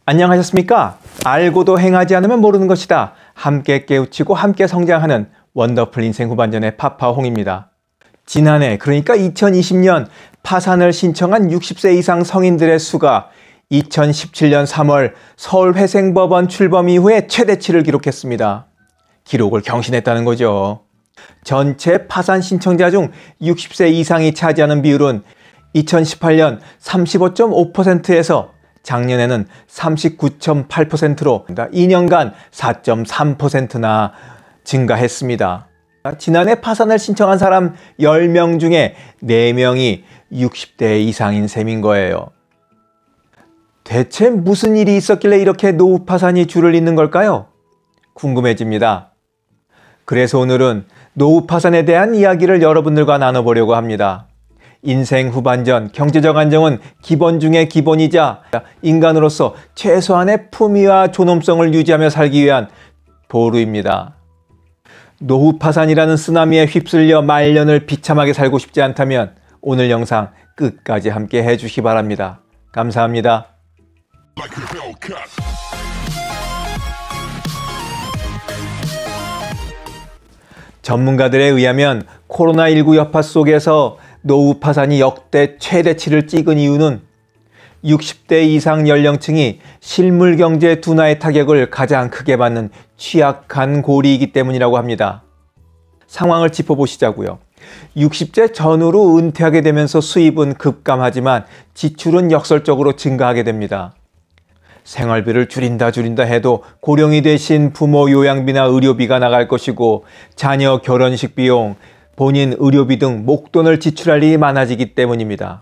안녕하셨습니까? 알고도 행하지 않으면 모르는 것이다. 함께 깨우치고 함께 성장하는 원더풀 인생 후반전의 파파홍입니다. 지난해 그러니까 2020년 파산을 신청한 60세 이상 성인들의 수가 2017년 3월 서울회생법원 출범 이후에 최대치를 기록했습니다. 기록을 경신했다는 거죠. 전체 파산 신청자 중 60세 이상이 차지하는 비율은 2018년 35.5%에서 작년에는 39.8%로 2년간 4.3%나 증가했습니다. 지난해 파산을 신청한 사람 10명 중에 4명이 60대 이상인 셈인 거예요. 대체 무슨 일이 있었길래 이렇게 노후 파산이 줄을 잇는 걸까요? 궁금해집니다. 그래서 오늘은 노후 파산에 대한 이야기를 여러분들과 나눠보려고 합니다. 인생 후반전, 경제적 안정은 기본 중의 기본이자 인간으로서 최소한의 품위와 존엄성을 유지하며 살기 위한 보루입니다. 노후 파산이라는 쓰나미에 휩쓸려 말년을 비참하게 살고 싶지 않다면 오늘 영상 끝까지 함께 해주시기 바랍니다. 감사합니다. 전문가들에 의하면 코로나19 여파 속에서 노후 파산이 역대 최대치를 찍은 이유는 60대 이상 연령층이 실물 경제 둔화의 타격을 가장 크게 받는 취약한 고리이기 때문이라고 합니다. 상황을 짚어보시자고요. 60세 전후로 은퇴하게 되면서 수입은 급감하지만 지출은 역설적으로 증가하게 됩니다. 생활비를 줄인다 해도 고령이 되신 부모 요양비나 의료비가 나갈 것이고 자녀 결혼식 비용, 본인 의료비 등 목돈을 지출할 일이 많아지기 때문입니다.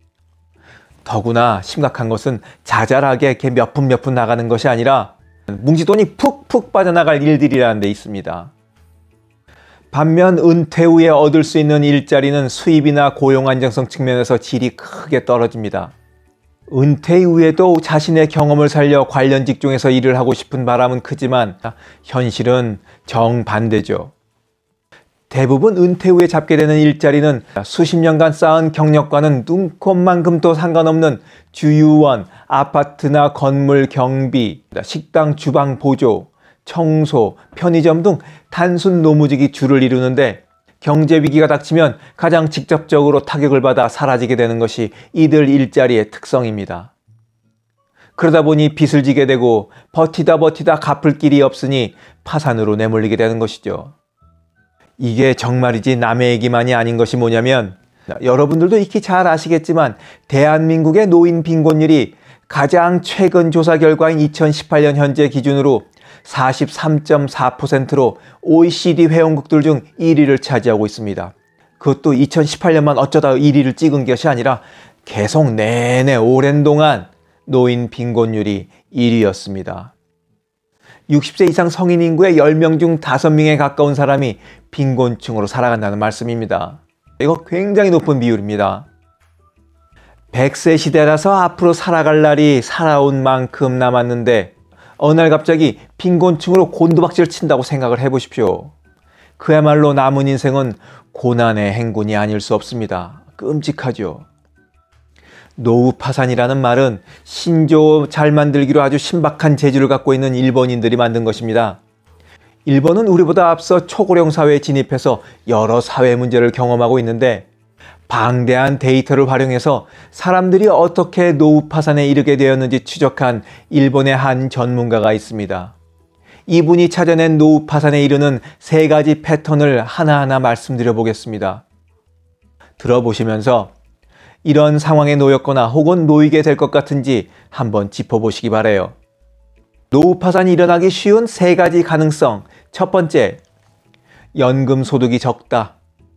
더구나 심각한 것은 자잘하게 몇 푼 나가는 것이 아니라 뭉치돈이 푹푹 빠져나갈 일들이라는 데 있습니다. 반면 은퇴 후에 얻을 수 있는 일자리는 수입이나 고용 안정성 측면에서 질이 크게 떨어집니다. 은퇴 이후에도 자신의 경험을 살려 관련 직종에서 일을 하고 싶은 바람은 크지만 현실은 정반대죠. 대부분 은퇴 후에 잡게 되는 일자리는 수십 년간 쌓은 경력과는 눈꼽만큼도 상관없는 주유원, 아파트나 건물 경비, 식당 주방 보조, 청소, 편의점 등 단순 노무직이 주를 이루는데 경제 위기가 닥치면 가장 직접적으로 타격을 받아 사라지게 되는 것이 이들 일자리의 특성입니다. 그러다 보니 빚을 지게 되고 버티다 갚을 길이 없으니 파산으로 내몰리게 되는 것이죠. 이게 정말이지 남의 얘기만이 아닌 것이 뭐냐면 여러분들도 익히 잘 아시겠지만 대한민국의 노인 빈곤율이 가장 최근 조사 결과인 2018년 현재 기준으로 43.4%로 OECD 회원국들 중 1위를 차지하고 있습니다. 그것도 2018년만 어쩌다 1위를 찍은 것이 아니라 계속 내내 오랜 동안 노인 빈곤율이 1위였습니다. 60세 이상 성인 인구의 10명 중 5명에 가까운 사람이 빈곤층으로 살아간다는 말씀입니다. 이거 굉장히 높은 비율입니다. 100세 시대라서 앞으로 살아갈 날이 살아온 만큼 남았는데 어느 날 갑자기 빈곤층으로 곤두박질 친다고 생각을 해보십시오. 그야말로 남은 인생은 고난의 행군이 아닐 수 없습니다. 끔찍하죠. 노후 파산이라는 말은 신조 잘 만들기로 아주 신박한 재주를 갖고 있는 일본인들이 만든 것입니다. 일본은 우리보다 앞서 초고령 사회에 진입해서 여러 사회 문제를 경험하고 있는데 방대한 데이터를 활용해서 사람들이 어떻게 노후 파산에 이르게 되었는지 추적한 일본의 한 전문가가 있습니다. 이분이 찾아낸 노후 파산에 이르는 3가지 패턴을 하나하나 말씀드려 보겠습니다. 들어보시면서 이런 상황에 놓였거나 혹은 놓이게 될 것 같은지 한번 짚어보시기 바라요. 노후 파산이 일어나기 쉬운 3가지 가능성. 첫 번째, 연금 소득이 적다.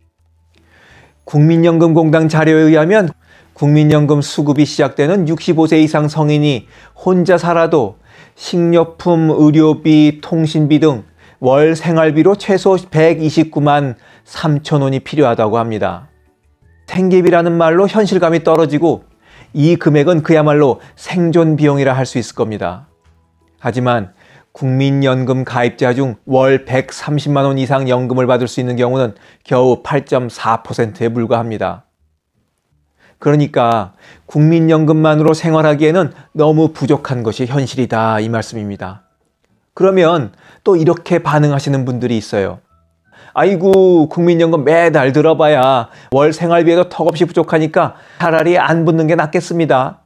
국민연금공단 자료에 의하면 국민연금 수급이 시작되는 65세 이상 성인이 혼자 살아도 식료품, 의료비, 통신비 등 월 생활비로 최소 129만 3천 원이 필요하다고 합니다. 생계비라는 말로 현실감이 떨어지고 이 금액은 그야말로 생존 비용이라 할 수 있을 겁니다. 하지만 국민연금 가입자 중 월 130만 원 이상 연금을 받을 수 있는 경우는 겨우 8.4%에 불과합니다. 그러니까 국민연금만으로 생활하기에는 너무 부족한 것이 현실이다, 이 말씀입니다. 그러면 또 이렇게 반응하시는 분들이 있어요. 아이고, 국민연금 매달 들어봐야 월 생활비에도 턱없이 부족하니까 차라리 안 붙는 게 낫겠습니다.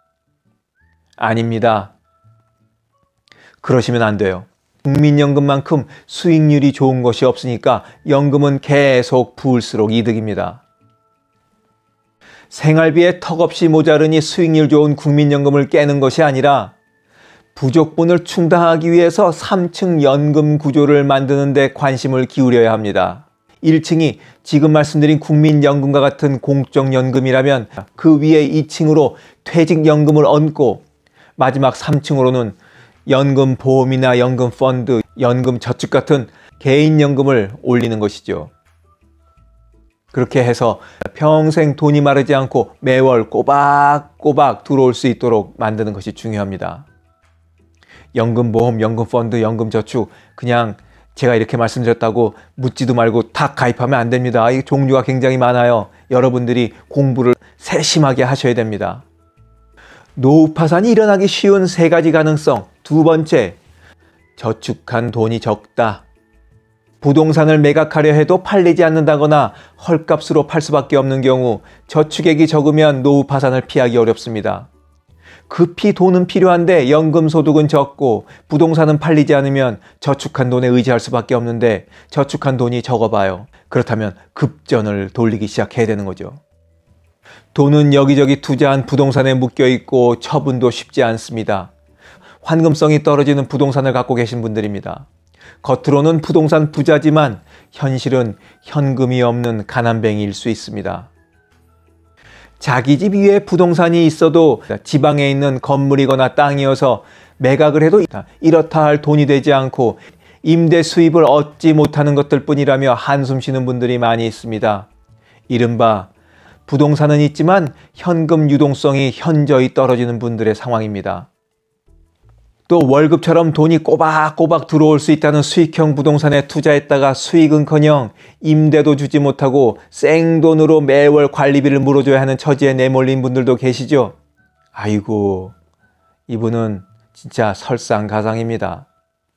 아닙니다. 그러시면 안 돼요. 국민연금만큼 수익률이 좋은 것이 없으니까 연금은 계속 부을수록 이득입니다. 생활비에 턱없이 모자르니 수익률 좋은 국민연금을 깨는 것이 아니라 부족분을 충당하기 위해서 3층 연금 구조를 만드는 데 관심을 기울여야 합니다. 1층이 지금 말씀드린 국민연금과 같은 공적연금이라면 그 위에 2층으로 퇴직연금을 얹고 마지막 3층으로는 연금보험이나 연금펀드, 연금저축 같은 개인연금을 올리는 것이죠. 그렇게 해서 평생 돈이 마르지 않고 매월 꼬박꼬박 들어올 수 있도록 만드는 것이 중요합니다. 연금보험, 연금펀드, 연금저축 그냥 제가 이렇게 말씀드렸다고 묻지도 말고 다 가입하면 안 됩니다. 이 종류가 굉장히 많아요. 여러분들이 공부를 세심하게 하셔야 됩니다. 노후 파산이 일어나기 쉬운 3가지 가능성. 2번째, 저축한 돈이 적다. 부동산을 매각하려 해도 팔리지 않는다거나 헐값으로 팔 수밖에 없는 경우 저축액이 적으면 노후 파산을 피하기 어렵습니다. 급히 돈은 필요한데 연금 소득은 적고 부동산은 팔리지 않으면 저축한 돈에 의지할 수밖에 없는데 저축한 돈이 적어봐요. 그렇다면 급전을 돌리기 시작해야 되는 거죠. 돈은 여기저기 투자한 부동산에 묶여있고 처분도 쉽지 않습니다. 환금성이 떨어지는 부동산을 갖고 계신 분들입니다. 겉으로는 부동산 부자지만 현실은 현금이 없는 가난뱅이일 수 있습니다. 자기 집 위에 부동산이 있어도 지방에 있는 건물이거나 땅이어서 매각을 해도 이렇다 할 돈이 되지 않고 임대 수입을 얻지 못하는 것들 뿐이라며 한숨 쉬는 분들이 많이 있습니다. 이른바 부동산은 있지만 현금 유동성이 현저히 떨어지는 분들의 상황입니다. 또 월급처럼 돈이 꼬박꼬박 들어올 수 있다는 수익형 부동산에 투자했다가 수익은커녕 임대도 주지 못하고 생돈으로 매월 관리비를 물어줘야 하는 처지에 내몰린 분들도 계시죠? 아이고, 이분은 진짜 설상가상입니다.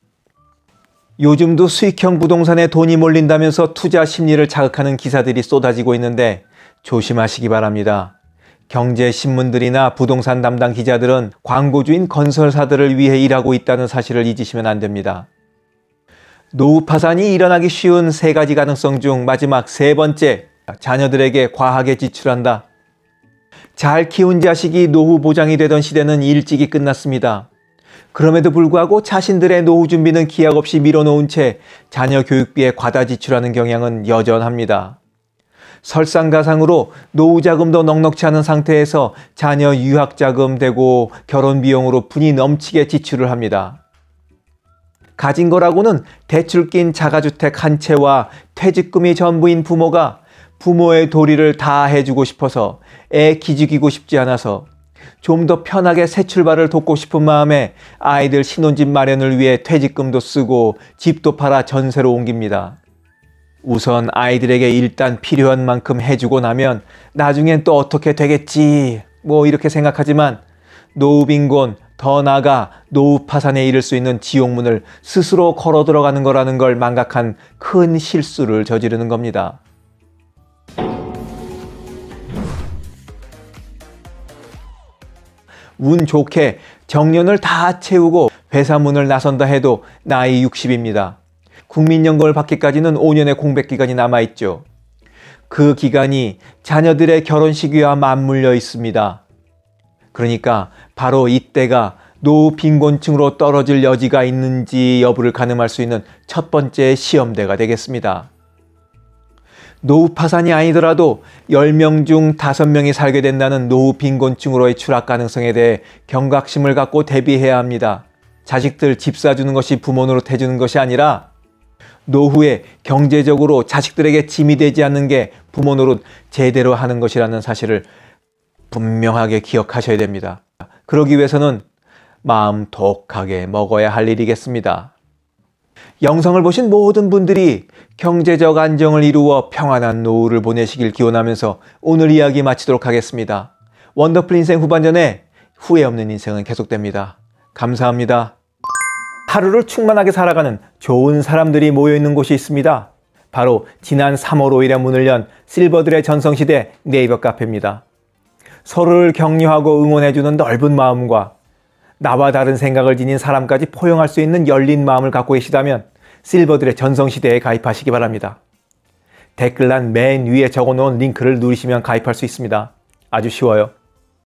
요즘도 수익형 부동산에 돈이 몰린다면서 투자 심리를 자극하는 기사들이 쏟아지고 있는데 조심하시기 바랍니다. 경제신문들이나 부동산 담당 기자들은 광고주인 건설사들을 위해 일하고 있다는 사실을 잊으시면 안 됩니다. 노후 파산이 일어나기 쉬운 3가지 가능성 중 마지막 3번째, 자녀들에게 과하게 지출한다. 잘 키운 자식이 노후 보장이 되던 시대는 일찍이 끝났습니다. 그럼에도 불구하고 자신들의 노후 준비는 기약 없이 밀어놓은 채 자녀 교육비에 과다 지출하는 경향은 여전합니다. 설상가상으로 노후 자금도 넉넉치 않은 상태에서 자녀 유학 자금 대고 결혼 비용으로 분이 넘치게 지출을 합니다. 가진 거라고는 대출 낀 자가주택 한 채와 퇴직금이 전부인 부모가 부모의 도리를 다 해주고 싶어서 애 기죽이고 싶지 않아서 좀 더 편하게 새 출발을 돕고 싶은 마음에 아이들 신혼집 마련을 위해 퇴직금도 쓰고 집도 팔아 전세로 옮깁니다. 우선 아이들에게 일단 필요한 만큼 해주고 나면 나중엔 또 어떻게 되겠지 뭐 이렇게 생각하지만 노후 빈곤, 더 나아가 노후 파산에 이를 수 있는 지옥문을 스스로 걸어 들어가는 거라는 걸 망각한 큰 실수를 저지르는 겁니다. 운 좋게 정년을 다 채우고 회사 문을 나선다 해도 나이 60입니다. 국민연금을 받기까지는 5년의 공백기간이 남아있죠. 그 기간이 자녀들의 결혼식위와 맞물려 있습니다. 그러니까 바로 이때가 노후 빈곤층으로 떨어질 여지가 있는지 여부를 가늠할 수 있는 첫 번째 시험대가 되겠습니다. 노후 파산이 아니더라도 10명 중 5명이 살게 된다는 노후 빈곤층으로의 추락 가능성에 대해 경각심을 갖고 대비해야 합니다. 자식들 집 사주는 것이 부모 노릇 해주는 것이 아니라 노후에 경제적으로 자식들에게 짐이 되지 않는 게 부모 노릇 제대로 하는 것이라는 사실을 분명하게 기억하셔야 됩니다. 그러기 위해서는 마음 독하게 먹어야 할 일이겠습니다. 영상을 보신 모든 분들이 경제적 안정을 이루어 평안한 노후를 보내시길 기원하면서 오늘 이야기 마치도록 하겠습니다. 원더풀 인생 후반전에 후회 없는 인생은 계속됩니다. 감사합니다. 하루를 충만하게 살아가는 좋은 사람들이 모여있는 곳이 있습니다. 바로 지난 3월 5일에 문을 연 실버들의 전성시대 네이버 카페입니다. 서로를 격려하고 응원해주는 넓은 마음과 나와 다른 생각을 지닌 사람까지 포용할 수 있는 열린 마음을 갖고 계시다면 실버들의 전성시대에 가입하시기 바랍니다. 댓글란 맨 위에 적어놓은 링크를 누르시면 가입할 수 있습니다. 아주 쉬워요.